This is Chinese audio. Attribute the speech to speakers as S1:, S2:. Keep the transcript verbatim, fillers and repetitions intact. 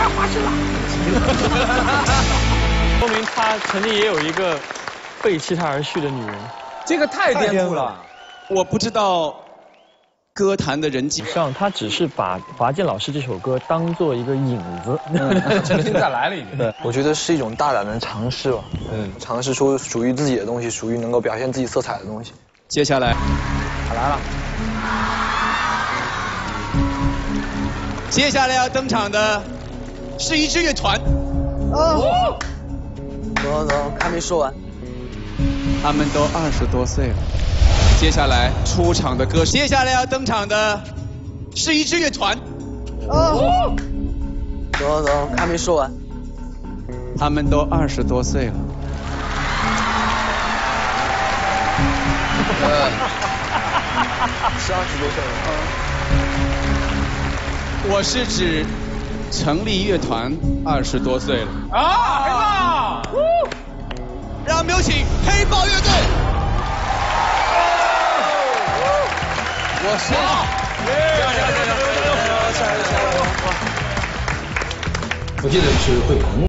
S1: 太花心了。
S2: 说明他曾经也有一个背弃他而去的女人。
S1: 这个太颠覆了。
S3: 我不知道歌坛的人际
S2: 上，他只是把华健老师这首歌当做一个引子，
S1: 重新再来了一遍。
S4: 对，我觉得是一种大胆的尝试吧。嗯，尝试出属于自己的东西，属于能够表现自己色彩的东西。
S3: 接下来，
S1: 他来了。
S3: 接下来要登场的是一支乐团。
S4: 哦。走走，还没说完。
S3: 他们都二十多岁了。接下来出场的歌，接下来要登场的是一支乐团。
S4: 哦。走走，还没说完。
S3: 他们都二十多岁了。
S4: 是二十多岁了。
S3: 我是指成立乐团二十多岁了。
S1: 啊，黑豹！
S3: 让我们有请黑豹乐队。
S4: 我是。
S5: 我记得是会鹏。